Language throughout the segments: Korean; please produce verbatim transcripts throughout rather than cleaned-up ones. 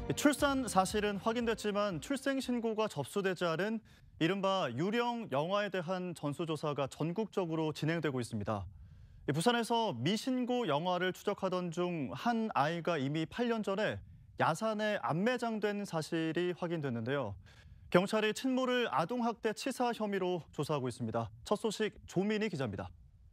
출산 사실은 확인됐지만 출생 신고가 접수되지 않은 이른바 유령 영아에 대한 전수조사가 전국적으로 진행되고 있습니다. 부산에서 미신고 영아를 추적하던 중 한 아이가 이미 팔 년 전에 야산에 안매장된 사실이 확인됐는데요. 경찰이 친모를 아동학대 치사 혐의로 조사하고 있습니다. 첫 소식 조민희 기자입니다.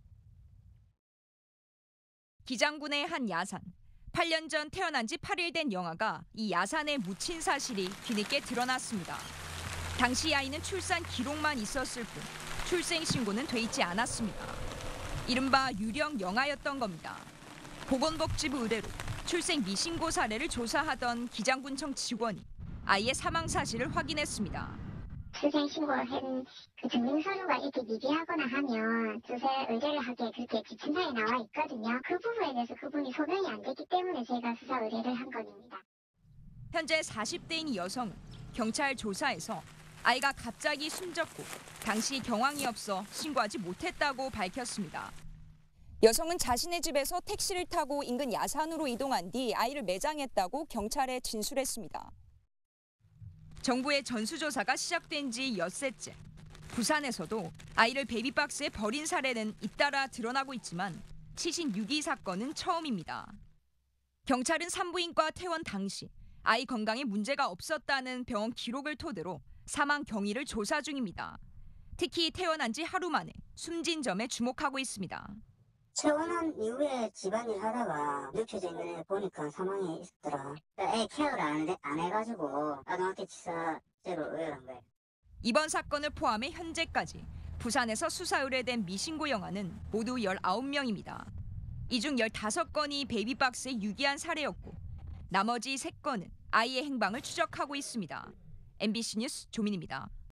기장군의 한 야산. 팔 년 전 태어난 지 팔 일 된 영아가 이 야산에 묻힌 사실이 뒤늦게 드러났습니다. 당시 아이는 출산 기록만 있었을 뿐 출생 신고는 돼 있지 않았습니다. 이른바 유령 영아였던 겁니다. 보건복지부 의뢰로 출생 미신고 사례를 조사하던 기장군청 직원이 아이의 사망 사실을 확인했습니다. 출생 신고를 한 그 증명서류가 이렇게 미비하거나 하면 주세 의뢰를 하게 그렇게 지침서에 나와 있거든요. 그 부분에 대해서 그분이 소명이 안 됐기 때문에 제가 수사 의뢰를 한 겁니다. 현재 사십 대인 이 여성은 경찰 조사에서 아이가 갑자기 숨졌고 당시 경황이 없어 신고하지 못했다고 밝혔습니다. 여성은 자신의 집에서 택시를 타고 인근 야산으로 이동한 뒤 아이를 매장했다고 경찰에 진술했습니다. 정부의 전수조사가 시작된 지 엿새째. 부산에서도 아이를 베이비박스에 버린 사례는 잇따라 드러나고 있지만 치신 유기 사건은 처음입니다. 경찰은 산부인과 퇴원 당시 아이 건강에 문제가 없었다는 병원 기록을 토대로 사망 경위를 조사 중입니다. 특히 태어난 지 하루 만에 숨진 점에 주목하고 있습니다. 퇴원한 이후에 집안일 하다가 눕혀져 있는 애 보니까 사망이 있었더라. 애 케어를 안, 해, 안 해가지고 아동학대 치사죄로 의뢰한 거예요. 이번 사건을 포함해 현재까지 부산에서 수사 의뢰된 미신고 영아는 모두 열아홉 명입니다. 이 중 열다섯 건이 베이비박스에 유기한 사례였고 나머지 세 건은 아이의 행방을 추적하고 있습니다. 엠비씨 뉴스 조민입니다.